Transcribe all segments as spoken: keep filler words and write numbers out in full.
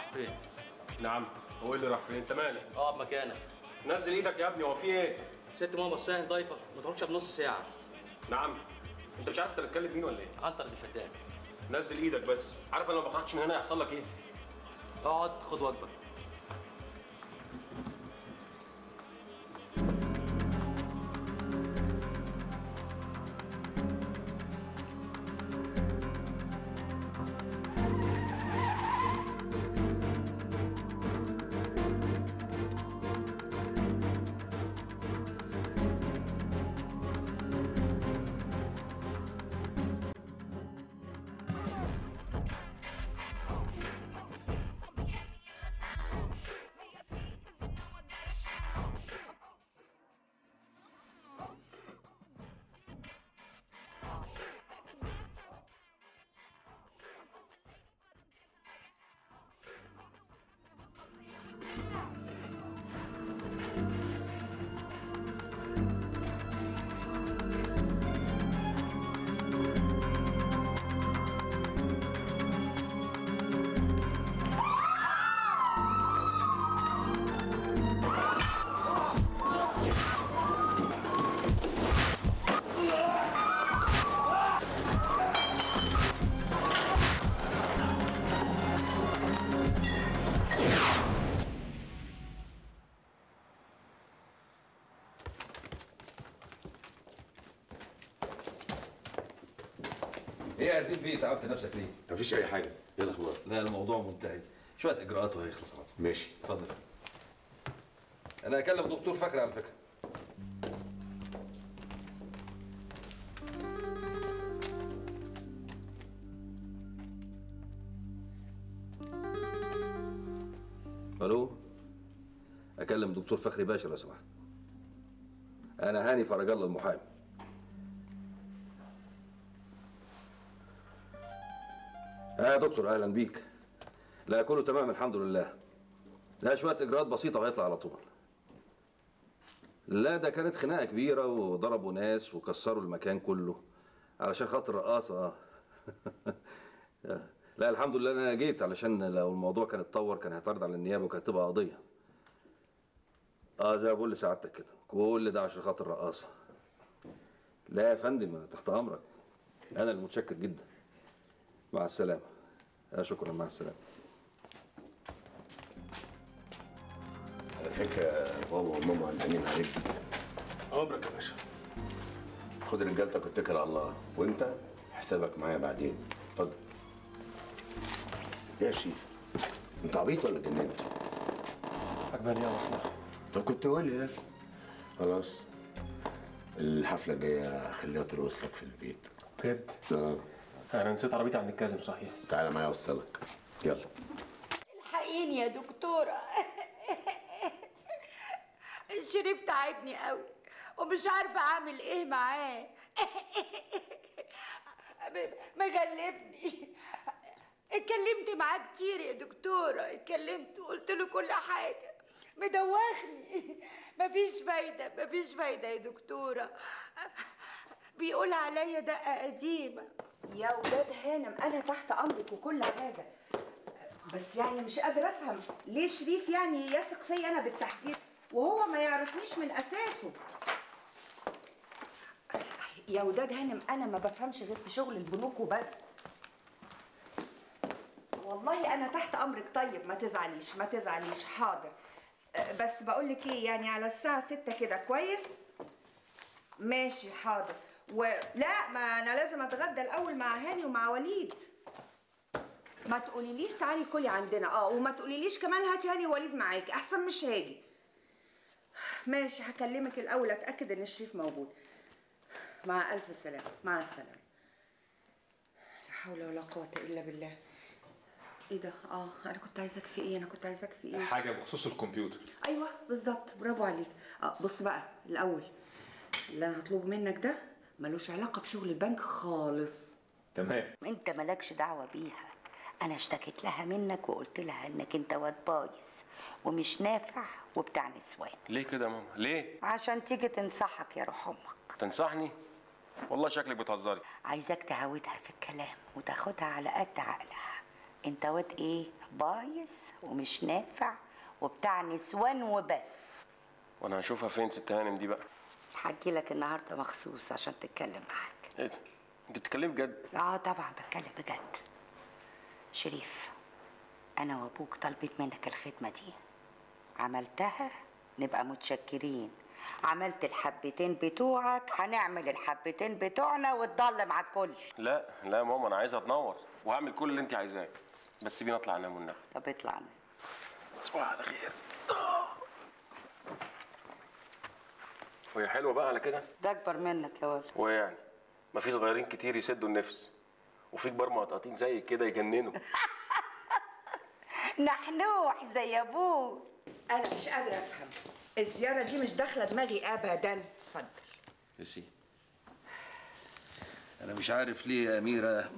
فين؟ نعم. هو ايه اللي راح فين؟ انت مالك؟ اقعد مكانك. نزل ايدك يا ابني، هو في ايه؟ ست ماما بصاين ضيفك ما تقعدش بنص ساعه. نعم. انت مش عارف انت بتكلم مين ولا ايه؟ عنتر اللي شدان. نزل ايدك بس، عارف انا لو ما خرجتش من هنا هيحصل لك ايه؟ اقعد خد واجبك. ايه يا زيد بيه، تعبت نفسك ليه؟ مفيش أي حاجة، إيه الأخبار؟ لا الموضوع منتهي، شوية إجراءات وهيخلص على طول. ماشي. اتفضل. أنا هكلم دكتور فخري على فكرة. ألو؟ أكلم دكتور فخري باشا لو سمحت. أنا هاني فرج الله المحامي. اه يا دكتور اهلا بيك. لا كله تمام الحمد لله. لا شويه اجراءات بسيطه وهيطلع على طول. لا ده كانت خناقه كبيره وضربوا ناس وكسروا المكان كله علشان خاطر رقاصه. لا الحمد لله انا جيت علشان لو الموضوع كان اتطور كان هيتعرض على النيابه وكانت هتبقى قضيه. اه زي ما بقول لسعادتك كده كل ده عشان خاطر رقاصه. لا يا فندم انا تحت امرك. انا المتشكر جدا. مع السلامة. آه شكرا مع السلامة. على فكرة بابا وماما قلقانين عليك جدا. امرك يا باشا. خد رجالتك واتكل على الله، وأنت حسابك معايا بعدين. اتفضل. إيه يا شريف؟ أنت عبيط ولا جننت؟ عجباني يا مصلحة. طب كنت قول لي يا أخي. خلاص. الحفلة الجاية خليها ترقص لك في البيت. بجد؟ اه. انا نسيت عربيتي عند الكازم صحيح. تعالى معايا اوصلك. يلا. الحقيني يا دكتورة. شريف تعبني قوي ومش عارفة اعمل ايه معاه. مغلبني. اتكلمت معاه كتير يا دكتورة، اتكلمت وقلت له كل حاجة، مدوخني. مفيش فايدة مفيش فايدة يا دكتورة. بيقول عليا دقة قديمة. يا ولاد هانم انا تحت امرك وكل حاجه، بس يعني مش قادره افهم ليه شريف يعني يثق فيا انا بالتحديد وهو ما يعرفنيش من اساسه. يا ولاد هانم انا ما بفهمش غير في شغل البنوك وبس. والله انا تحت امرك. طيب ما تزعليش ما تزعليش. حاضر. بس بقول لك ايه، يعني على الساعه ستة كده كويس؟ ماشي حاضر. ولا ما انا لازم اتغدى الاول مع هاني ومع وليد. ما تقوليليش تعالي كلي عندنا. اه وما تقوليليش كمان هاتي هاني ووليد معاكي، احسن مش هاجي. ماشي هكلمك الاول اتاكد ان شريف موجود. مع الف سلامه. مع السلامه. لا حول ولا قوه الا بالله. ايه ده؟ اه انا كنت عايزاك في ايه؟ انا كنت عايزاك في ايه؟ حاجه بخصوص الكمبيوتر. ايوه بالظبط برافو عليك. اه بص بقى الاول اللي انا هطلبه منك ده ملوش علاقه بشغل البنك خالص. تمام. انت مالكش دعوه بيها. انا اشتكيت لها منك وقلت لها انك انت واد بايظ ومش نافع وبتاع نسوان. ليه كده يا ماما؟ ليه؟ عشان تيجي تنصحك يا روح امك. تنصحني؟ والله شكلك بتهزري. عايزاك تهودها في الكلام وتاخدها على قد عقلها. انت واد ايه؟ بايظ ومش نافع وبتاع نسوان وبس. وانا هشوفها فين ست هانم دي بقى؟ هجيلك النهارده مخصوص عشان تتكلم معاك. ايه ده؟ انت بتتكلمي بجد؟ اه طبعا بتكلم بجد. شريف، انا وابوك طالبين منك الخدمه دي، عملتها نبقى متشكرين، عملت الحبتين بتوعك هنعمل الحبتين بتوعنا وتضلم على الكل. لا لا يا ماما، انا عايزها تنور وهعمل كل اللي انت عايزاه، بس سيبيني اطلع انام والنبي. طب اطلع نام. تصبح على خير. وهي حلوه بقى على كده؟ ده اكبر منك يا ولد. وايه يعني؟ ما في صغيرين كتير يسدوا النفس، وفي كبار مقطقطين زي كده يجننوا. نحنوح زي ابوك. انا مش قادره افهم، الزياره دي مش داخله دماغي ابدا. اتفضل. ميرسي. انا مش عارف ليه يا اميره،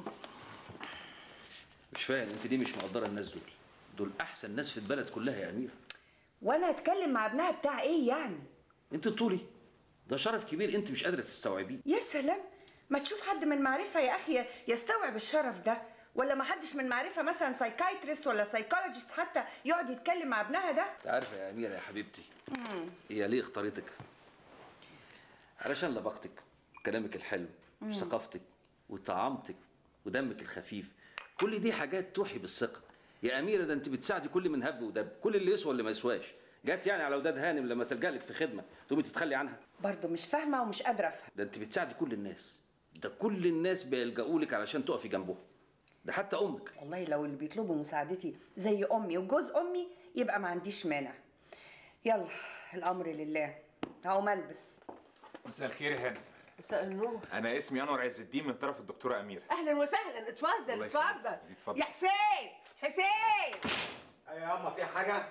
مش فاهم انت ليه مش مقدره الناس دول. دول احسن ناس في البلد كلها يا اميره. وانا اتكلم مع ابنها بتاع ايه يعني؟ انت طولي ده شرف كبير انت مش قادره تستوعبيه. يا سلام، ما تشوف حد من معرفه يا اخي يستوعب الشرف ده، ولا ما حدش من معرفه مثلا سايكايتريست ولا سايكولوجيست حتى يقعد يتكلم مع ابنها ده. انت عارفه يا اميره يا حبيبتي، هي ليه اختارتك؟ علشان لبقتك وكلامك الحلو وثقافتك وطعامتك ودمك الخفيف، كل دي حاجات توحي بالثقه. يا اميره ده انت بتساعدي كل من هب ودب، كل اللي يسوى اللي ما يسواش. جت يعني على وداد هانم لما تلجأ لك في خدمه تقومي تتخلي عنها؟ برضه مش فاهمه ومش قادره افهم. ده انت بتساعدي كل الناس، ده كل الناس بيلجأوا لك علشان تقفي جنبهم، ده حتى امك. والله لو اللي بيطلبوا مساعدتي زي امي وجوز امي يبقى ما عنديش مانع. يلا الامر لله، هقوم البس. مساء الخير يا هانم. مساء النور. انا اسمي انور عز الدين من طرف الدكتوره اميره. اهلا وسهلا، اتفضل الله اتفضل. يخليك. اتفضل. يا حسين حسين. ايوه يا اما في حاجه؟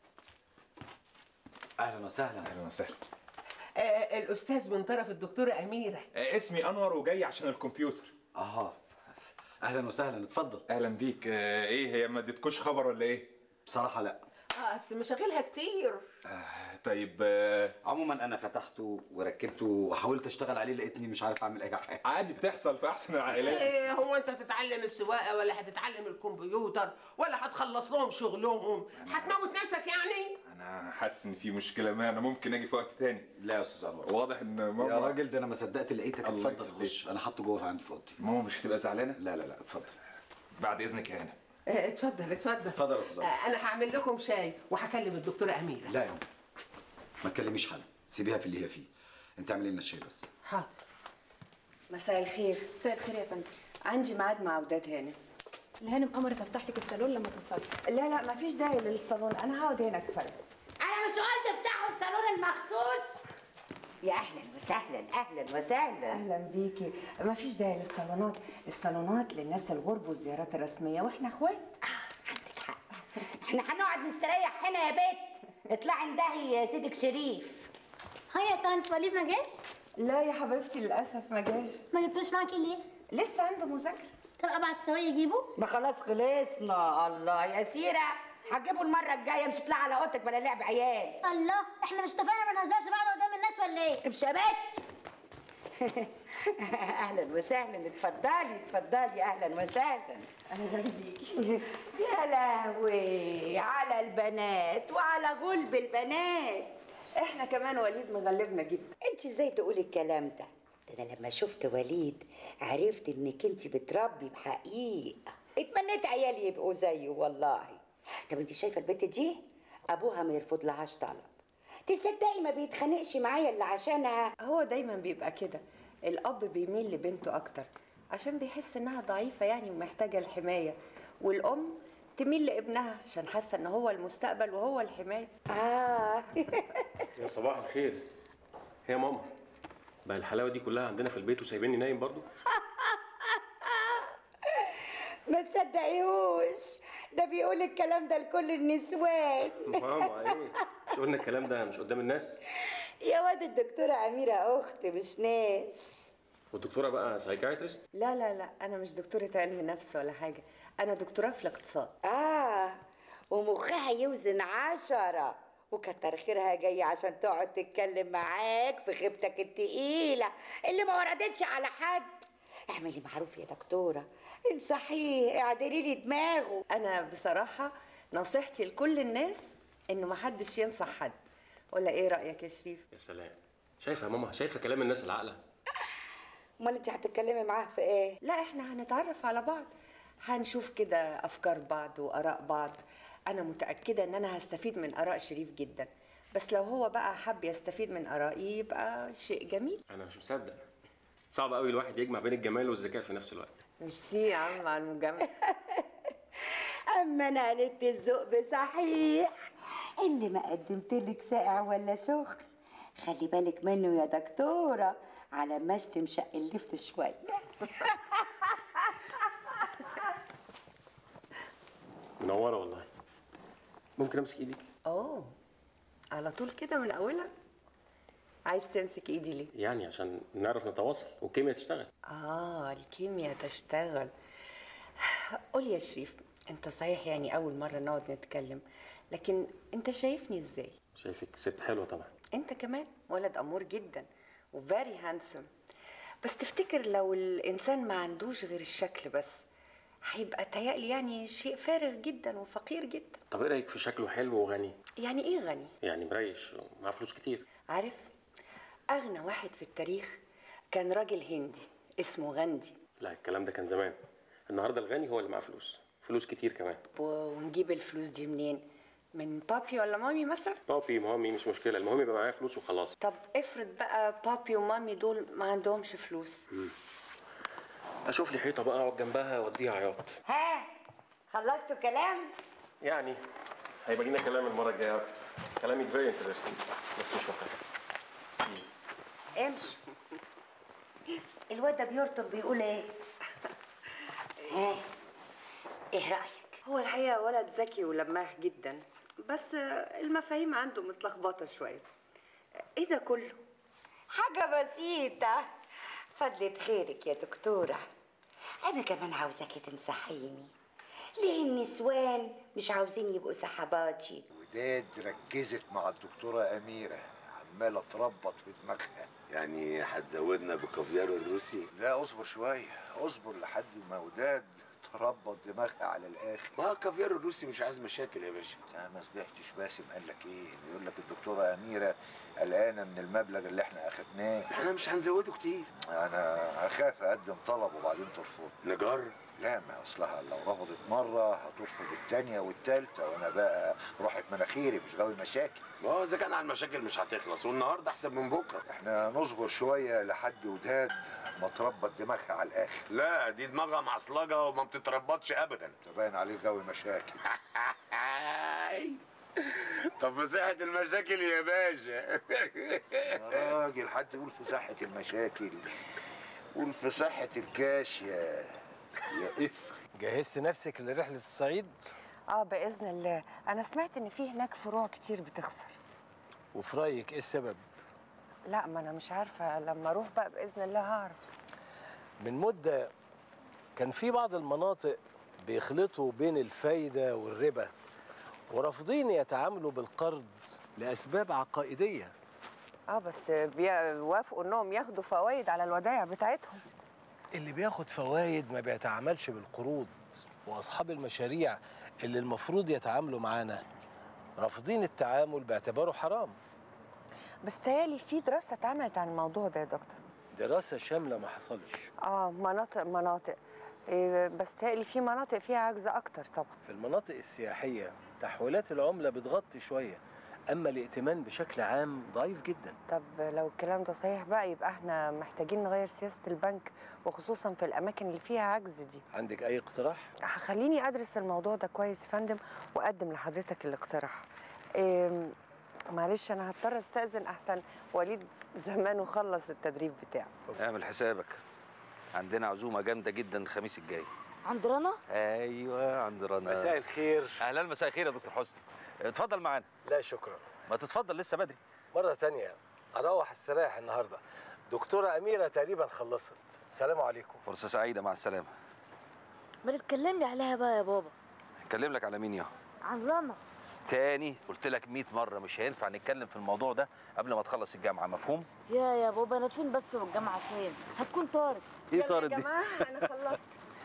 اهلا وسهلا. اهلا وسهلا. آه الاستاذ من طرف الدكتوره اميره. آه اسمي انور وجاي عشان الكمبيوتر. اها اهلا وسهلا، اتفضل. اهلا بيك. آه ايه هي ما اديتكوش خبر ولا ايه؟ بصراحه لا. اه اصل مشاغلها كتير. آه طيب. آه عموما انا فتحته وركبته وحاولت اشتغل عليه، لقيتني مش عارف اعمل اي حاجه. عادي، بتحصل في احسن العائلات. ايه هو انت هتتعلم السواقه ولا هتتعلم الكمبيوتر ولا هتخلص لهم شغلهم؟ هتموت نفسك يعني؟ انا حاسس ان في مشكله، ما انا ممكن اجي في وقت تاني. لا يا استاذ انور، واضح ان ماما. يا راجل ده انا ما صدقت لقيتك. الله اتفضل يخليك. خش، انا حاطه جوه عندي في اوضتي. ماما مش هتبقى زعلانه؟ لا لا لا اتفضل. بعد اذنك يا هانم. آه اتفضل اتفضل. اتفضل يا استاذ آه انور. انا هعمل لكم شاي وهكلم الدكتوره اميره. لا يا أم. ما تكلميش حد، سيبيها في اللي هي فيه. انت اعملي لنا الشاي بس. حاضر. مساء الخير. مساء الخير يا فندم. عندي ميعاد مع وداد هانم. الهانم امرت افتح لك الصالون لما توصلي. لا لا مفيش داعي للصالون، انا هقعد هنا كفايه. انا مش قلت افتحوا الصالون المخصوص؟ يا اهلا وسهلا اهلا وسهلا. اهلا بيكي. مفيش داعي للصالونات، الصالونات للناس الغرب والزيارات الرسميه واحنا اخوات. عندك حق، احنا هنقعد نستريح هنا يا بت. اطلعي اندهي يا سيدك شريف. هيا يا طنط وليد ما جاش؟ لا يا حبيبتي للاسف ما جاش. ما جبتوش معاكي ليه؟ لسه عنده مذاكره. طب ابعت سواق يجيبه؟ ما خلاص خلصنا. الله يا سيره، هتجيبوا المره الجايه، مش هتطلعي على اوضتك بلا لعب عيال. الله، احنا مش اتفقنا ما نهزرش بعض قدام الناس ولا ايه؟ مش يا بت. اهلا وسهلا، اتفضلي اتفضلي، اهلا وسهلا. اهلا بيكي. يا لهوي على البنات وعلى غلب البنات. احنا كمان وليد مغلبنا جدا. انت ازاي تقولي الكلام ده؟ ده انا لما شفت وليد عرفت انك انت بتربي بحقيقه. اتمنيت عيالي يبقوا زيه والله. طب انت شايفه البنت دي ابوها ما يرفض لهاش طلب، تصدقي ما بيتخانقش معايا الا عشانها. هو دايما بيبقى كده، الاب بيميل لبنته اكتر عشان بيحس انها ضعيفه يعني ومحتاجه الحمايه، والام تميل لابنها عشان حاسه ان هو المستقبل وهو الحمايه. اه يا صباح الخير. يا ماما، بقى الحلاوه دي كلها عندنا في البيت وسايبيني نايم برضو؟ ما تصدقيهوش، ده بيقول الكلام ده لكل النسوان. ماما ايه؟ مش قلنا الكلام ده مش قدام الناس؟ يا واد الدكتورة أميرة أخت مش ناس. والدكتوره بقى سايكايترست؟ لا لا لا انا مش دكتوره علم نفس ولا حاجه، انا دكتوراه في الاقتصاد. آه ومخها يوزن عشرة، وكتر خيرها جاية عشان تقعد تتكلم معاك في خيبتك التقيلة اللي ما وردتش على حد. اعملي معروف يا دكتورة، انصحيه، اعدلي لي دماغه. انا بصراحه نصيحتي لكل الناس انه محدش ينصح حد، ولا ايه رايك يا شريف؟ يا سلام، شايفه يا ماما؟ شايفه كلام الناس العاقله؟ امال انت هتتكلمي معاه في ايه؟ لا احنا هنتعرف على بعض، هنشوف كده افكار بعض واراء بعض. انا متاكده ان انا هستفيد من اراء شريف جدا، بس لو هو بقى حب يستفيد من ارائي يبقى شيء جميل. انا مش مصدق، صعب قوي الواحد يجمع بين الجمال والذكاء في نفس الوقت. ميرسي يا عم على المجامله. اما انا قلت الذوق بصحيح، اللي ما قدمتلك ساقع ولا سخن خلي بالك منه يا دكتوره، على ما اشتم شق اللفت شويه. منوره والله. ممكن امسك ايدك؟ اوه، على طول كده من اولها؟ عايز تمسك ايدي ليه؟ يعني عشان نعرف نتواصل والكيمياء تشتغل. اه الكيمياء تشتغل. قول يا شريف، انت صحيح يعني اول مره نقعد نتكلم، لكن انت شايفني ازاي؟ شايفك ست حلوه طبعا. انت كمان ولد امور جدا وفيري هانسم، بس تفتكر لو الانسان ما عندوش غير الشكل بس هيبقى تهيألي يعني شيء فارغ جدا وفقير جدا. طب ايه رايك في شكله حلو وغني؟ يعني ايه غني؟ يعني مريش معاه فلوس كتير. عارف، اغنى واحد في التاريخ كان راجل هندي اسمه غاندي. لا الكلام ده كان زمان، النهارده الغني هو اللي معاه فلوس، فلوس كتير كمان. ونجيب الفلوس دي منين؟ من بابي ولا مامي مثلا؟ بابي مامي مش مشكله، المهم يبقى معايا فلوس وخلاص. طب افرض بقى بابي ومامي دول ما عندهمش فلوس. مم. اشوف لي حيطه بقى اقعد جنبها واديها عياط. ها خلصتوا كلام؟ يعني هيبقى لنا كلام المره الجايه اكتر. كلامك فيري انترستنج بس مش وقتها. سي امشي. الواد ده بيرطب بيقول ايه؟ ها ايه رايك؟ هو الحقيقه ولد ذكي ولماح جدا، بس المفاهيم عنده متلخبطه شويه. ايه ده كله؟ حاجه بسيطه، فضلة خيرك يا دكتوره. انا كمان عاوزاكي تنصحيني، ليه النسوان مش عاوزين يبقوا صحباتي؟ وداد ركزت مع الدكتوره اميره، عماله تربط في دماغها. يعني هتزودنا بالكافيار الروسي؟ لا اصبر شويه، اصبر لحد ما وداد تربط دماغها على الاخر. ما الكافيار الروسي مش عايز مشاكل يا باشا. انت ما سمعتش باسم قال لك ايه؟ بيقول لك الدكتوره اميره قلقانه من المبلغ اللي احنا اخدناه. احنا مش هنزوده كتير. انا هخاف اقدم طلب وبعدين ترفض. نجار؟ لا، ما اصلها لو رفضت مره هترفض الثانيه والثالثه، وانا بقى روحة مناخيري مش غاوي مشاكل. ما هو اذا كان على المشاكل مش هتخلص، والنهارده احسن من بكره. احنا نصبر شويه لحد وداد ما تربط دماغها على الاخر. لا دي دماغها معصلجه وما بتتربطش ابدا. انت باين عليك غاوي مشاكل. طب في صحة المشاكل يا باشا. يا راجل حد يقول في صحة المشاكل، قول في صحة الكاش يا يا اف. جهزت نفسك لرحلة الصعيد؟ اه باذن الله. انا سمعت ان في هناك فروع كتير بتخسر. وفي رايك ايه السبب؟ لا ما انا مش عارفه، لما اروح بقى باذن الله هعرف. من مدة كان في بعض المناطق بيخلطوا بين الفايدة والربا، ورافضين يتعاملوا بالقرض لأسباب عقائدية. اه بس بيوافقوا انهم ياخدوا فوائد على الودائع بتاعتهم. اللي بياخد فوايد ما بيتعاملش بالقروض، واصحاب المشاريع اللي المفروض يتعاملوا معانا رافضين التعامل باعتباره حرام. بس تهيألي في دراسه اتعملت عن الموضوع ده يا دكتور. دراسه شامله ما حصلش. اه مناطق مناطق إيه، بس تهيألي في مناطق فيها عجز اكتر طبعا. في المناطق السياحيه تحويلات العمله بتغطي شويه، اما الائتمان بشكل عام ضعيف جدا. طب لو الكلام ده صحيح بقى يبقى احنا محتاجين نغير سياسه البنك، وخصوصا في الاماكن اللي فيها عجز دي. عندك اي اقتراح؟ خليني ادرس الموضوع ده كويس يا فندم واقدم لحضرتك الاقتراح. إيه معلش انا هضطر استاذن، احسن وليد زمانه خلص التدريب بتاعه. اعمل حسابك، عندنا عزومه جامده جدا الخميس الجاي. عند رنا؟ ايوه عند رنا. مساء الخير. اهلا مساء الخير يا دكتور حسني، اتفضل معانا. لا شكرا. ما تتفضل لسه بدري. مره تانية اروح استريح النهارده. دكتوره اميره تقريبا خلصت. سلام عليكم. فرصه سعيده، مع السلامه. ما تتكلمي عليها بقى يا بابا. اتكلم لك على مين يا؟ عن رنا. تاني قلت لك مية مره مش هينفع نتكلم في الموضوع ده قبل ما تخلص الجامعه، مفهوم؟ يا يا بابا انا فين بس والجامعه فين؟ هتكون طارق. ايه طارق دي؟ دي؟ يا جماعه انا خلصت.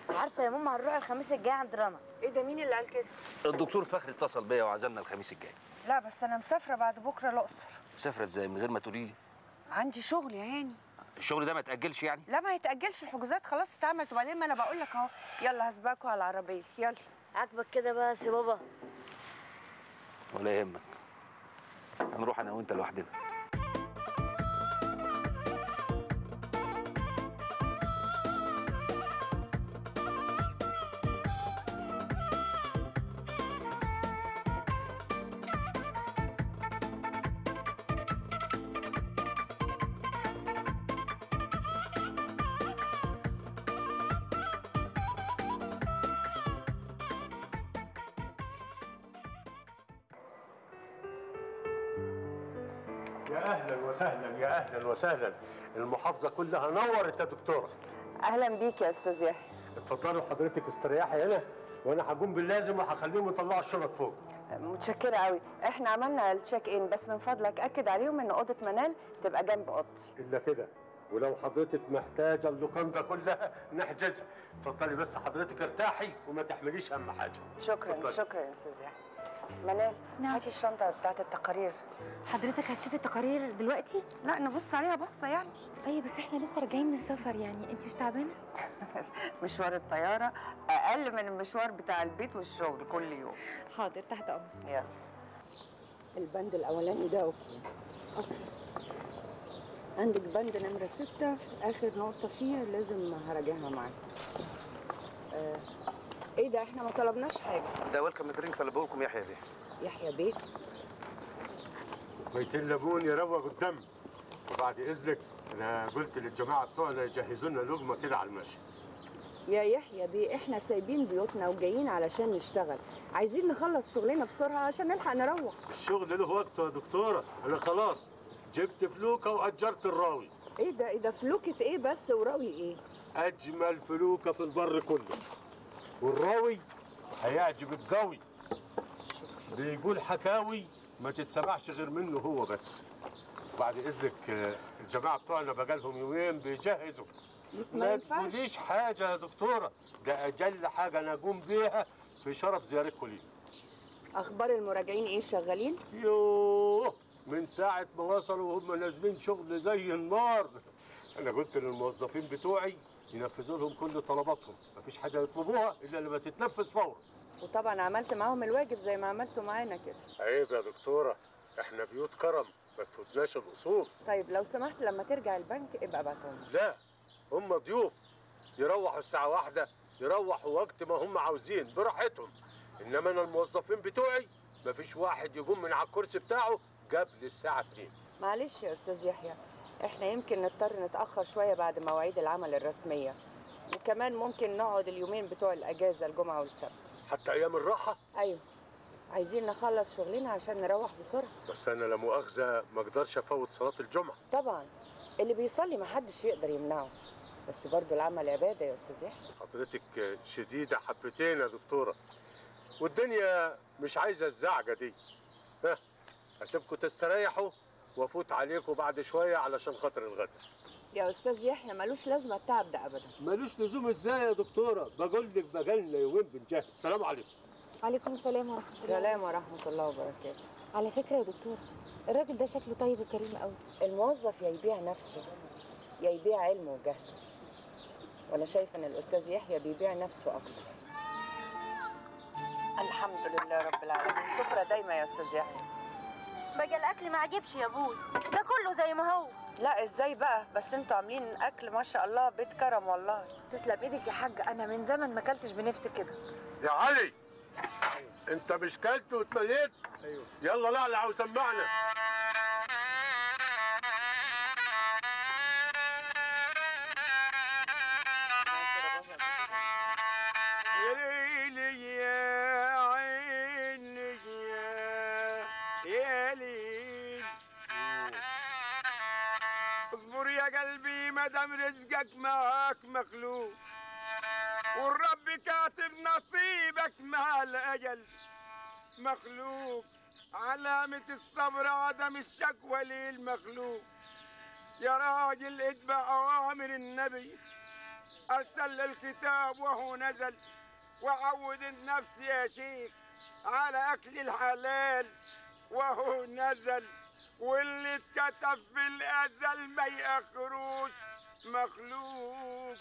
عارفه يا ماما هنروح الخميس الجاي عند رنا. ايه ده؟ مين اللي قال كده؟ الدكتور فخري اتصل بيا وعزمنا الخميس الجاي. لا بس انا مسافره بعد بكره الاقصر. مسافره ازاي من غير ما تقولي لي؟ عندي شغل يا هاني. الشغل ده ما يتاجلش يعني؟ لا ما يتاجلش، الحجوزات خلاص اتعملت. وبعدين ما انا بقول لك اهو، يلا هسبقكوا على العربيه. يلا. عاجبك كده بس يا بابا؟ ولا يهمك، هنروح انا وانت لوحدنا. يا اهلا وسهلا، يا اهلا وسهلا. المحافظه كلها نورت يا دكتوره. اهلا بيك يا استاذ يحيى. اتفضلوا حضرتك استريحي هنا، وانا هقوم باللازم وهخليهم يطلعوا الشنط فوق. متشكره قوي. احنا عملنا التشيك ان، بس من فضلك اكد عليهم ان اوضه منال تبقى جنب اوضتي. الا كده، ولو حضرتك محتاجه اللوكاندا كلها نحجزها. اتفضلي بس حضرتك ارتاحي وما تحمليش هم حاجه. شكرا. اتفضلي. شكرا يا استاذ يحيى. منال، نعم. هاتي الشنطه بتاعت التقارير. حضرتك هتشوفي التقارير دلوقتي؟ لا نبص عليها بصه يعني. ايوه بس احنا لسه راجعين من السفر، يعني انت مش تعبانه؟ مشوار الطياره اقل من المشوار بتاع البيت والشغل كل يوم. حاضر، تحت امرك. يلا. البند الاولاني ده اوكي. اوكي. عندك بند نمره ستة، اخر نقطه فيه لازم هراجعها معاك. آه. ايه ده؟ احنا ما طلبناش حاجه. ده ويلكم درينك طلبوه لكم يحيى بيه. يحيى بيه؟ بيتين ليمون يروق الدم. وبعد اذنك انا قلت للجماعه بتوعنا يجهزوا لنا لقمه كده على المشي. يا يحيى بيه، احنا سايبين بيوتنا وجايين علشان نشتغل، عايزين نخلص شغلنا بسرعه عشان نلحق نروح. الشغل له وقته يا دكتوره، انا خلاص جبت فلوكه واجرت الراوي. ايه ده؟ ايه ده؟ فلوكه ايه بس وراوي ايه؟ اجمل فلوكه في البر كله. والراوي هيعجبك قوي، بيقول حكاوي ما تتسمعش غير منه هو بس. بعد اذنك الجماعه بتوعنا بقالهم يومين بيجهزوا. ما تقوليش حاجه يا دكتوره، ده اجل حاجه انا اقوم بيها في شرف زيارتكم لي. اخبار المراجعين ايه؟ شغالين؟ يوه، من ساعه ما وصلوا وهم نازلين شغل زي النار. انا قلت للموظفين بتوعي ينفذوا لهم كل طلباتهم، مفيش حاجه يطلبوها الا لما تتنفذ فورا. وطبعا عملت معاهم الواجب زي ما عملتوا معانا كده. عيب يا دكتوره، احنا بيوت كرم ما تفوتناش الاصول. طيب لو سمحت لما ترجع البنك ابقى ابعتهم. لا، هم ضيوف، يروحوا الساعه واحدة، يروحوا وقت ما هم عاوزين براحتهم. انما انا الموظفين بتوعي مفيش واحد يقوم من على الكرسي بتاعه قبل الساعه اتنين. معلش يا استاذ يحيى، احنا يمكن نضطر نتاخر شويه بعد مواعيد العمل الرسميه، وكمان ممكن نقعد اليومين بتوع الاجازه الجمعه والسبت. حتى ايام الراحه؟ ايوه، عايزين نخلص شغلنا عشان نروح بسرعه. بس انا لا مؤاخذه ما اقدرش افوت صلاه الجمعه. طبعا اللي بيصلي ما حدش يقدر يمنعه، بس برضه العمل عباده يا استاذ يحيى. حضرتك شديده حبتين يا دكتوره، والدنيا مش عايزه الزعجه دي. ها، هسيبكم تستريحوا وافوت عليكم بعد شويه علشان خاطر الغدا. يا استاذ يحيى ملوش لازمه التعب ده ابدا. ملوش لزوم ازاي يا دكتوره؟ بقول لك بقالنا يومين بنجهز. السلام عليكم. وعليكم السلام ورحمه الله. السلام ورحمه الله وبركاته. على فكره يا دكتور، الراجل ده شكله طيب وكريم قوي. الموظف يا يبيع نفسه يا يبيع علمه وجهده، وانا شايفه ان الاستاذ يحيى بيبيع نفسه اكتر. الحمد لله رب العالمين. سفره دايما يا استاذ يحيى. بقى الاكل ما عجبش يا ابوي، ده كله زي ما هو. لا ازاي بقى؟ بس انتوا عاملين اكل ما شاء الله، بيت كرم والله. تسلم ايدك يا حاج، انا من زمن ما اكلتش بنفسي كده. يا علي، انت مش كلت واتمليت؟ ايوه. يلا لعلع وسمعنا. يا ليلي يا عيني يا يا ليل، اصبر يا قلبي مدام رزقك معاك مخلوق، والرب كاتب نصيبك مع الاجل مخلوق. علامة الصبر عدم الشكوى للمخلوق. يا راجل اتبع اوامر النبي، أرسل الكتاب وهو نزل، وعود النفس يا شيخ على أكل الحلال وهو نزل، واللي اتكتب في الأزل ما يأخروش مخلوق.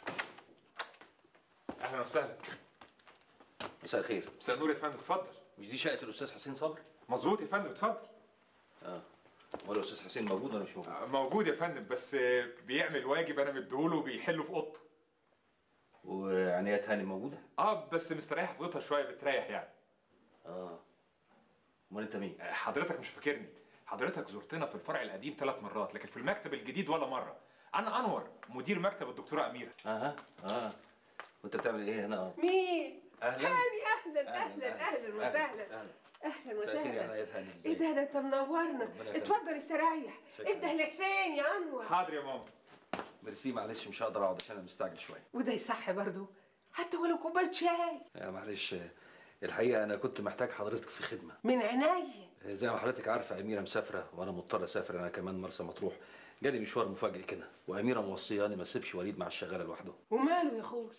اهلا وسهلا. مساء الخير. مساء النور يا فندم، اتفضل. مش دي شقه الاستاذ حسين صبري؟ مظبوط يا فندم، اتفضل. اه امال الاستاذ حسين موجود ولا مش موجود؟ آه، موجود يا فندم، بس بيعمل واجب انا مديهوله وبيحله في اوضته. وعنايات هاني موجوده؟ اه بس مستريحه في اوضتها شويه، بتريح يعني. اه امال انت مين؟ حضرتك مش فاكرني، حضرتك زرتنا في الفرع القديم ثلاث مرات، لكن في المكتب الجديد ولا مره. انا انور، مدير مكتب الدكتوره اميره. اها اه وانت بتعمل ايه هنا؟ مين؟ اهلا. هاني، اهلا اهلا اهلا وسهلا. اهلا اهلا مساء الخير يا وسهلا. عنايات هاني. ايه ده ده انت منورنا. اتفضل استريح. شكراً. انت لحسين يا انور. حاضر يا ماما. ميرسي، معلش مش هقدر اقعد عشان انا مستعجل شويه. وده يصح برضه حتى ولو كوبايه شاي. يا معلش الحقيقه انا كنت محتاج حضرتك في خدمه. من عينيا. زي ما حضرتك عارفه اميره مسافره وانا مضطر اسافر انا كمان مرسى مطروح. جالي مشوار مفاجئ كده، واميره موصياني ما اسيبش وليد مع الشغاله لوحده. وماله يا اخوي؟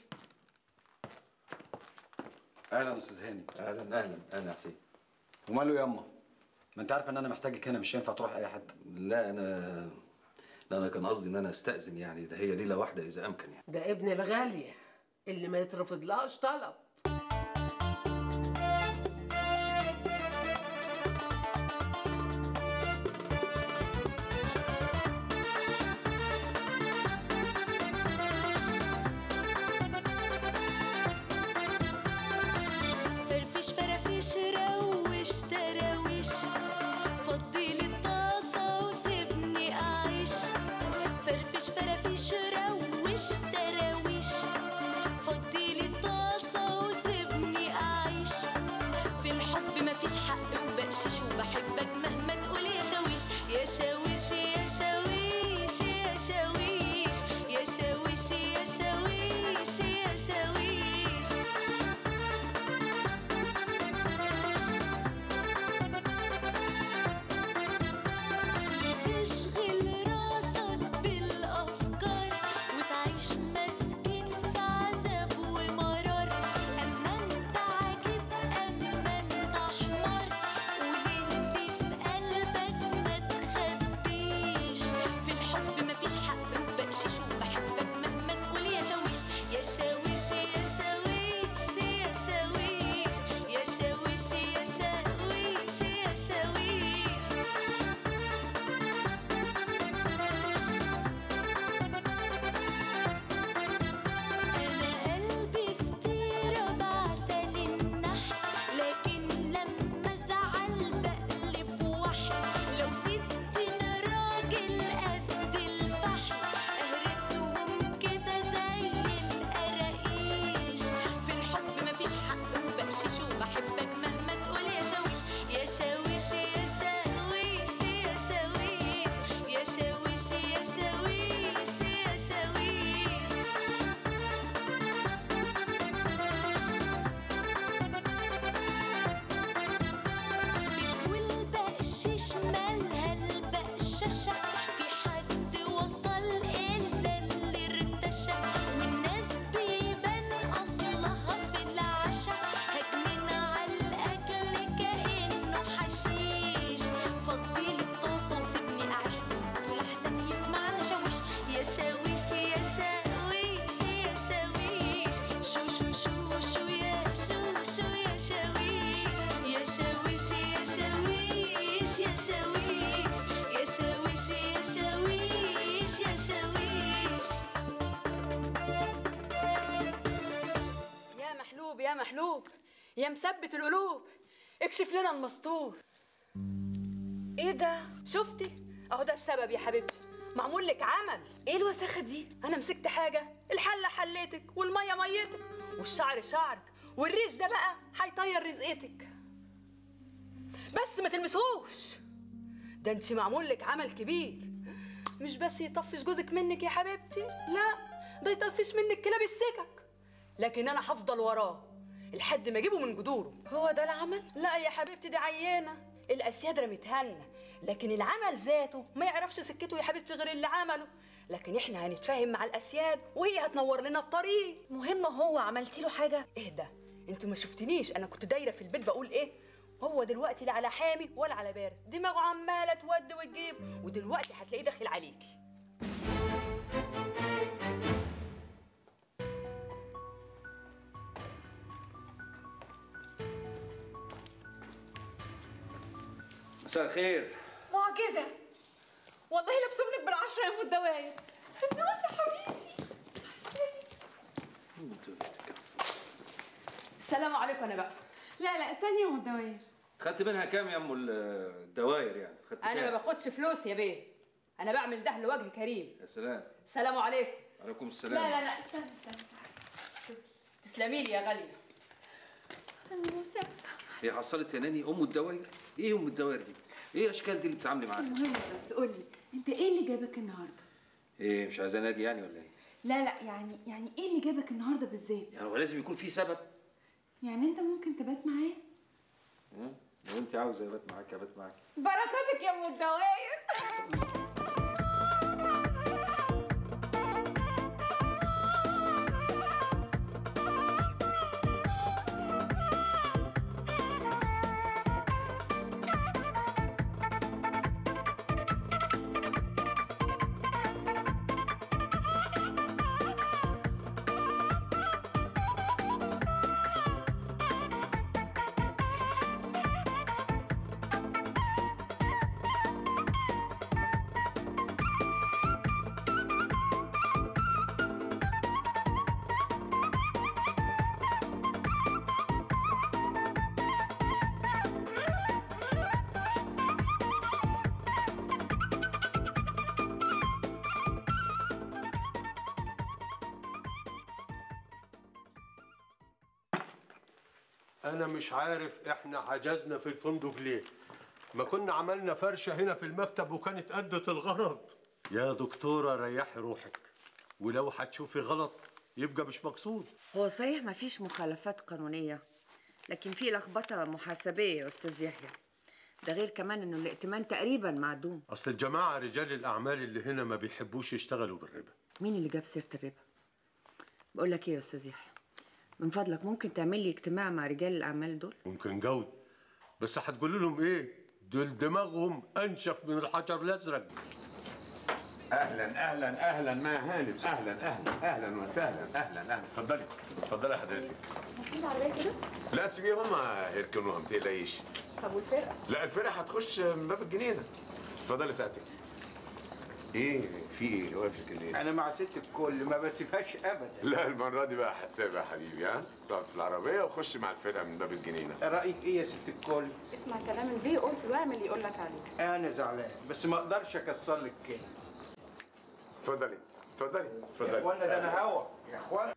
اهلا استاذ هاني. اهلا اهلا اهلا يا حسين. وماله ياما؟ ما انت عارف ان انا محتاجك هنا، مش هينفع تروح اي حته. لا انا لا انا كان قصدي ان انا استاذن يعني، ده هي ليله واحده اذا امكن يعني. ده ابن الغاليه اللي ما يترفضلهاش طلب. فرفش فرافيش روش تراويش، فضيلي الطاسة وسيبني أعيش. فرفش فرافيش روش تراويش، فضيلي الطاسة وسيبني أعيش. في الحب مفيش حق وبقشش، وبحبك مهما تقول يا شاويش يا شاويش يا شاويش يا شاويش يا شاويش يا شاويش يا شاويش. تشغل راسك بالأفكار وتعيش مسكين في عذاب ومرار. أما انت عاجب أما انت حمار، وللي في قلبك ما تخبيش. في الحب مفيش حق وبقشش، وبحبك مهما تقول يا شاويش يا شاويش يا شاويش يا شاويش يا شاويش يا شاويش يا شاويش. أنا قلبي فطيرة بعسل النحل، لكن لما أزعل بقلب وحل. لو ستنا راجل قد الفحل، أهرسهم كده زي القراقيش. في الحب مفيش حق وبقشش، وبحبك مهما تقول يا شاويش يا شاويش يا شاويش يا شاويش يا شاويش يا شاويش يا شاويش. والبقشش مالها البقششة، في حد وصل إلا اللي ارتشى. والناس بيبان أصلها في العشا، هجنين على الأكل كأنه حشيش. فضيلي الطاسة وسيبني أعيش، واسكتوا لحسن يسمعنا شاويش يا شاويش يا شاويش يا شاويش. شو شو شو شو يا شو شو يا شاويش يا شاويش يا شاويش يا شاويش يا شاويش يا شاويش يا شاويش. يا محلوب يا محلوب يا مثبت القلوب، اكشف لنا المستور. ايه ده؟ شفتي؟ اهو ده السبب يا حبيبتي، معمول لك عمل. ايه الوساخه دي؟ انا مسكت حاجه، الحله حلتك والميه ميتك والشعر شعرك، والريش ده بقى هيطير رزقتك. بس ما تلمسوش، ده انت معمول لك عمل كبير. مش بس يطفش جوزك منك يا حبيبتي، لا ده يطفش منك كلاب السكك. لكن انا هفضل وراه لحد ما اجيبه من جذوره. هو ده العمل؟ لا يا حبيبتي دي عيانه، الاسياد رمتها لنا، لكن العمل ذاته ما يعرفش سكته يا حبيبتي غير اللي عمله. لكن احنا هنتفاهم مع الاسياد وهي هتنور لنا الطريق. مهم هو عملتي له حاجه؟ اهدى، انتوا ما شفتنيش انا كنت دايره في البيت بقول ايه؟ هو دلوقتي لا على حامي ولا على بارد، دماغه عماله تود وتجيب، ودلوقتي هتلاقيه داخل عليكي. مساء الخير. معجزه والله لابسهم لك بالعشره يا ام الدواير. الناس يا حبيبي. السلام عليكم. انا بقى لا لا استني يا ام الدواير. خدت منها كام يا ام الدواير يعني؟ خدت انا كام؟ ما باخدش فلوس يا بيه، انا بعمل ده لوجه كريم. يا سلام. السلام عليكم. وعليكم السلام. لا لا لا استني استني. تسلمي لي يا غاليه. هي حصلت يا ناني ام الدواير؟ ايه ام الدواير دي؟ ايه الاشكال دي اللي بتتعاملي معاها؟ المهم بس قول لي انت ايه اللي جابك النهارده؟ ايه مش عايزاني اجي يعني ولا ايه؟ لا لا يعني يعني ايه اللي جابك النهارده بالذات؟ يعني هو لازم يكون في سبب. يعني انت ممكن تبات معايا؟ ها؟ لو انت عاوزه ابات معاك ابات معاك. بركاتك يا ام الدواير. أنا مش عارف إحنا عجزنا في الفندق ليه؟ ما كنا عملنا فرشة هنا في المكتب وكانت أدت الغرض. يا دكتورة ريحي روحك، ولو هتشوفي غلط يبقى مش مقصود. هو صحيح ما فيش مخالفات قانونية، لكن في لخبطة محاسبية يا أستاذ يحيى. ده غير كمان إنه الائتمان تقريبا معدوم. أصل الجماعة رجال الأعمال اللي هنا ما بيحبوش يشتغلوا بالربا. مين اللي جاب سيرة الربا؟ بقول لك إيه يا أستاذ يحيى، من فضلك ممكن تعمل لي اجتماع مع رجال الأعمال دول؟ ممكن جود، بس هتقول لهم إيه؟ دول دماغهم أنشف من الحجر الأزرق. اهلا اهلا اهلا ما هانم، اهلا اهلا اهلا وسهلا، اهلا اهلا. اتفضلي اتفضلي حضرتك. هتسيب العربيه كده؟ لا سيبيهم هم هيركنوها ما تقلقيش. طب والفرقه؟ لا الفرقه هتخش من باب الجنينه. اتفضلي ساعتك. ايه في ايه واقفك ليه؟ انا مع ست الكل ما بسيبهاش ابدا. لا المره دي بقى هتسيبها يا حبيبي. ها تقعد في العربيه وخش مع الفرقه من باب الجنينه. رايك ايه يا ست الكل؟ اسمع كلام البي قلت واعمل اللي يقول لك عليه. انا زعلان بس ما اقدرش اكسر لك كده. اتفضلي اتفضلي اتفضلي. يا اخوانا ده انا هوا يا اخوانا.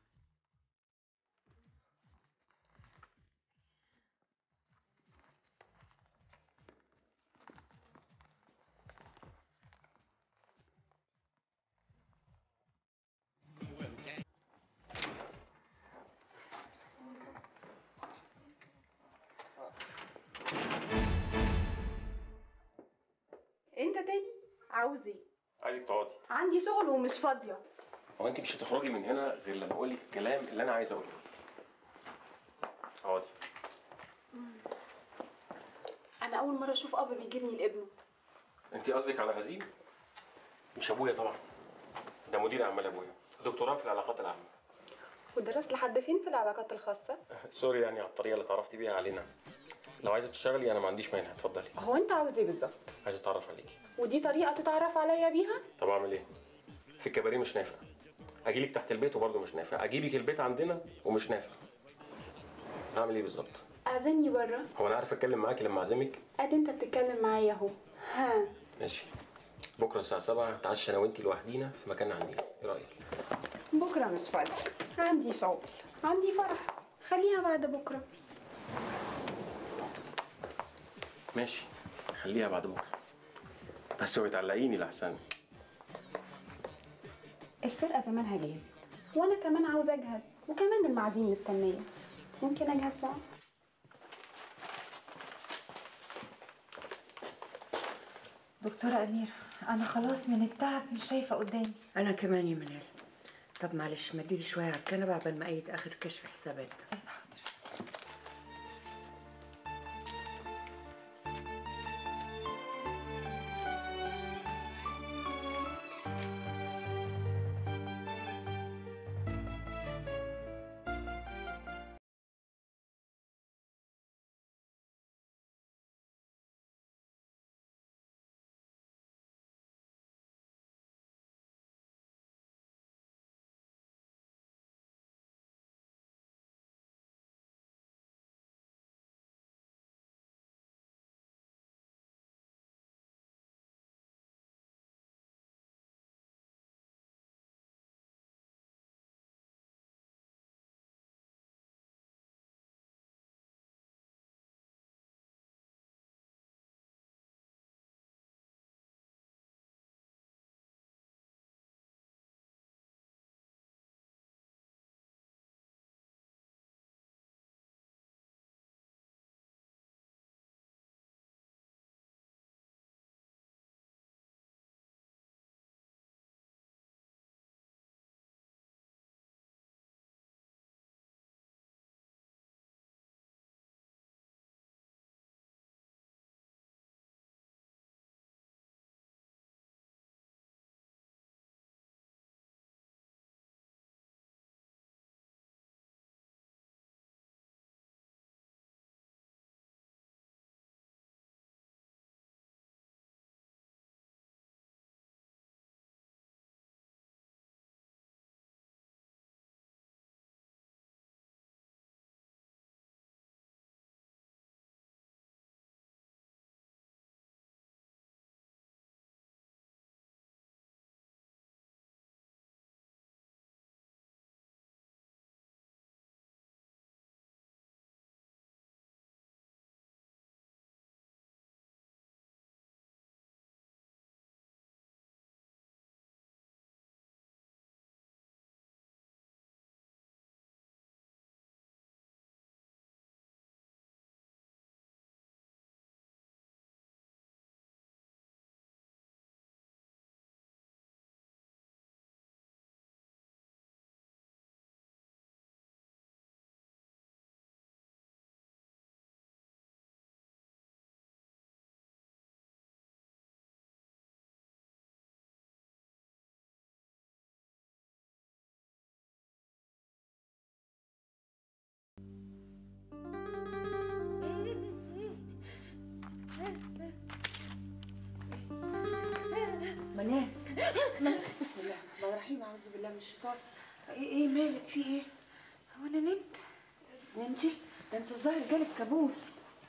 انت تاني عاوز ايه؟ عايزك تقعدي. عندي شغل ومش فاضيه. هو انت مش هتخرجي من هنا غير لما اقول لك الكلام اللي انا عايز اقوله. اقعدي. انا اول مره اشوف اب بيجيبني لابنه. انت قصدك على غزيم؟ مش ابويا طبعا، ده مدير اعمال ابويا، دكتوراه في العلاقات العامه. ودرست لحد فين في العلاقات الخاصه؟ سوري يعني على الطريقه اللي اتعرفتي بيها علينا. لو عايزه تشتغلي انا ما عنديش مانع، اتفضلي. هو انت عاوز ايه بالظبط؟ عايز اتعرف عليكي. ودي طريقه تتعرف عليا بيها؟ طب اعمل ايه؟ في الكباريه مش نافع، اجيلك تحت البيت وبرضه مش نافع، اجيبك البيت عندنا ومش نافع. اعمل ايه بالظبط؟ اعزمني بره. هو انا عارف اتكلم معاكي لما اعزمك؟ ادي انت بتتكلم معايا اهو. ها ماشي. بكره الساعه سبعة نتعشى انا وانتي لوحدينا في مكان عندنا، ايه رايك؟ بكره مش فاضي، عندي شغل، عندي فرح، خليها بعد بكره. ماشي خليها بعد بكره، بس هو تعلقيني لحسن. الفرقه زمانها جاهز وانا كمان عاوزه اجهز، وكمان المعازيم مستنيه. ممكن اجهز بقى؟ دكتورة أميرة، أنا خلاص من التعب مش شايفة قدامي. انا كمان يا منال. طب معلش مديلي شويه على الكنبه عبال ما ايد اخر كشف حسابات ده. منال منال بسم الله الرحمن الرحيم. اعوذ بالله من الشيطان. ايه ايه مالك في ايه؟ هو أنا نمت؟ نمتي؟ ده انت الظاهر جالك كابوس.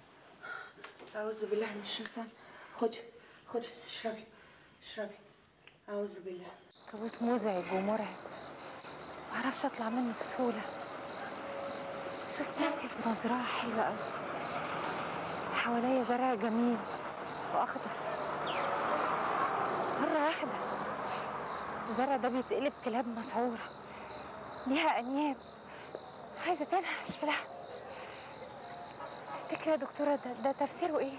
اعوذ بالله من الشيطان. خدي خدي اشربي اشربي. اعوذ بالله. كابوس مزعج ومرعب، معرفش أطلع منه بسهولة. شفت نفسي في مزرعة حلوة أوي، حواليا زرع جميل وأخضر. مرة واحدة الزرع ده بيتقلب كلاب مسعورة ليها أنياب عايزة تنهش في لحم. تفتكري يا دكتورة ده, ده تفسيره إيه؟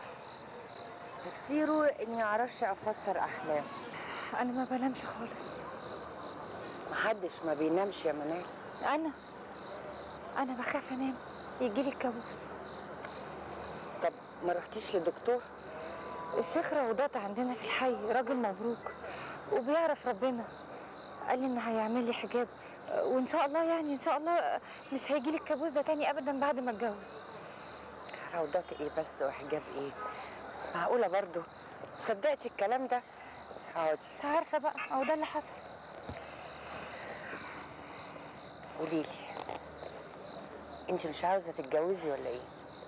تفسيره إني معرفش أفسر أحلام. أنا ما بنامش خالص. محدش ما بينامش يا منال. أنا أنا بخاف أنام يجيلي الكابوس. طب ما رحتيش لدكتور؟ الشيخ روضات عندنا في الحي راجل مبروك وبيعرف ربنا، قال لي إن هيعمل لي حجاب وإن شاء الله يعني إن شاء الله مش هيجيلي الكابوس ده تاني أبدا بعد ما أتجوز. روضات إيه بس وحجاب إيه؟ معقولة برضو صدقتي الكلام ده؟ اقعدي. مش عارفة بقى، أهو ده اللي حصل. قوليلي انت مش عاوزة تتجوزي ولا ايه؟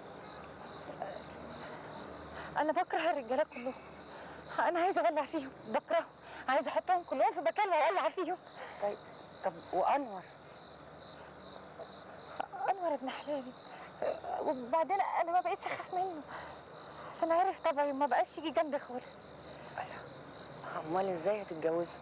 أنا بكره الرجالة كلهم، أنا عايزة أولع فيهم، بكرههم، عايزة أحطهم كلهم في مكان وأولع فيهم. طيب طب وأنور؟ أنور ابن حلالي، وبعدين أنا ما بقتش أخاف منه عشان عارف طبعي وما بقاش يجي جنبي خالص. أمال إزاي هتتجوزوا؟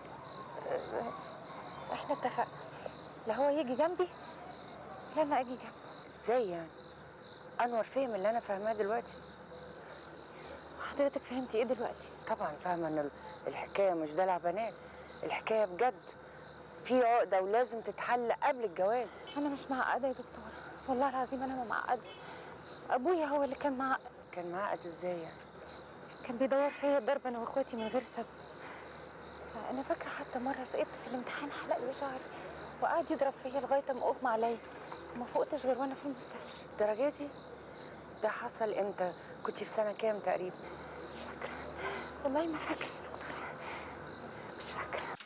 إحنا اتفقنا لا هو يجي جنبي لا أنا أجي جنبه. إزاي يعني؟ أنور فهم اللي أنا فاهماه دلوقتي؟ حضرتك فهمتي ايه دلوقتي؟ طبعا فاهمه ان الحكايه مش دلع بنات، الحكايه بجد في عقده ولازم تتحل قبل الجواز. انا مش معقده يا دكتوره، والله العظيم انا ما معقده. ابويا هو اللي كان معقد. كان معقد ازاي يعني؟ كان بيدور فيا ضرب انا واخواتي من غير سبب. انا فاكره حتى مره سقطت في الامتحان، حلق لي شعري وقعد يضرب فيا لغايه ما اغمى عليا، وما فقتش غير وانا في المستشفى. الدرجه دي؟ ده حصل امتى؟ كنت في سنه كام تقريبا؟ مش فاكره والله، ما فاكره يا دكتوره، مش فاكره.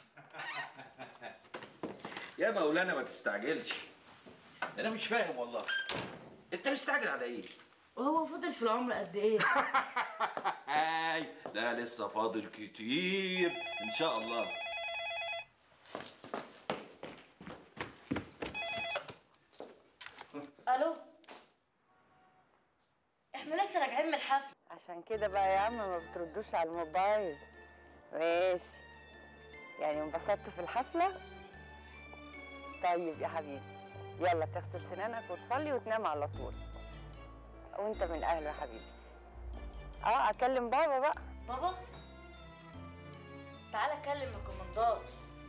يا مولانا ما تستعجلش، انا مش فاهم والله، انت مستعجل على ايه؟ وهو فضل في العمر قد ايه؟ هاي لا لسه فاضل كتير ان شاء الله. الو، احنا لسه راجعين من الحفله. عشان كده بقى يا عم ما بتردوش على الموبايل. ماشي، يعني انبسطتوا في الحفله؟ طيب يا حبيبي يلا تغسل سنانك وتصلي وتنام على طول، وانت من اهله يا حبيبي. اه اكلم بابا بقى. بابا تعالى اتكلم الكومندار.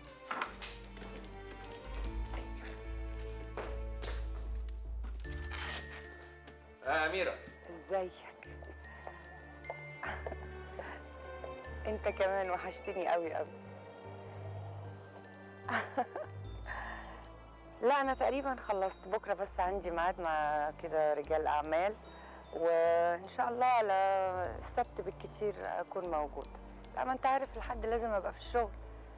آه أميرة، ازيك؟ انت كمان وحشتني قوي قوي. لا انا تقريبا خلصت، بكره بس عندي ميعاد مع كده رجال اعمال، وان شاء الله على السبت بالكتير اكون موجود. لا ما انت عارف الحد لازم ابقى في الشغل.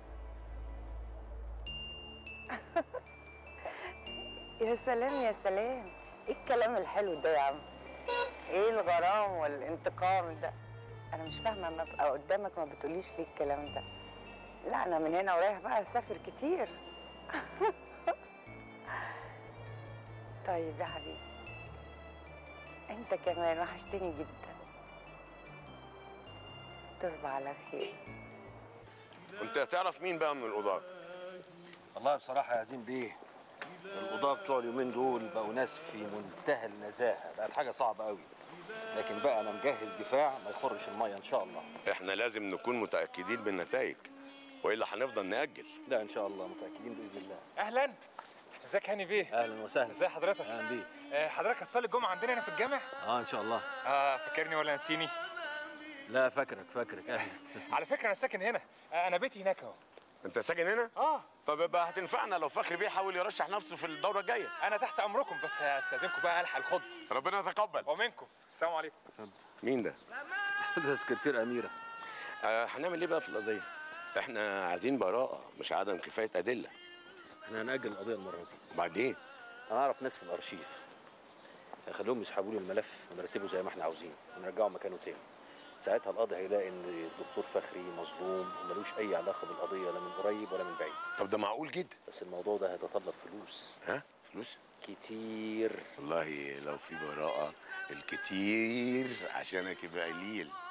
يا سلام يا سلام، ايه الكلام الحلو ده يا عم؟ ايه الغرام والانتقام ده؟ انا مش فاهمه، لما ابقى قدامك ما بتقوليش ليه الكلام ده. لا انا من هنا ورايح بقى اسافر كتير. طيب يا حبيبي انت كمان وحشتني جدا، تصبح على خير. انت تعرف مين بقى من القضاة؟ والله بصراحة يا عزيم بيه، القضاة بتوع اليومين دول بقوا ناس في منتهى النزاهة، بقت حاجة صعبة قوي. لكن بقى أنا مجهز دفاع ما يخرش المية إن شاء الله. احنا لازم نكون متأكدين بالنتائج، وإلا هنفضل نأجل. لا إن شاء الله متأكدين بإذن الله. اهلا، ازيك هاني بيه؟ أهلا وسهلا. ازي حضرتك؟ أهلا بيه. آه حضرتك هتصلي الجمعة عندنا هنا في الجامع؟ اه ان شاء الله. اه فاكرني ولا نسيني؟ لا فاكرك فاكرك اهلا. على فكرة أنا ساكن هنا، آه أنا بيتي هناك أهو. انت ساكن هنا؟ اه. طب يبقى هتنفعنا لو فخري بيه حاول يرشح نفسه في الدورة الجاية. أنا تحت أمركم، بس هستأذنكم بقى ألحق الخطبة. ربنا يتقبل. ومنكم. السلام عليكم. مين ده؟ ده سكرتير أميرة. آه هنعمل إيه بقى في القضية؟ احنا عايزين براءة مش عدم كفاية أدلة. احنا هنأجل القضية المرة دي. وبعدين؟ أنا أعرف ناس في الأرشيف، هخليهم يسحبوا لي الملف ونرتبه زي ما احنا عاوزين ونرجعه مكانه تاني. ساعتها القاضي هيلاقي ان الدكتور فخري مظلوم وملوش اي علاقه بالقضيه لا من قريب ولا من بعيد. طب ده معقول جدا. بس الموضوع ده هيتطلب فلوس. ها؟ فلوس؟ كتير. والله لو في براءة الكتير عشانك يبقى قليل.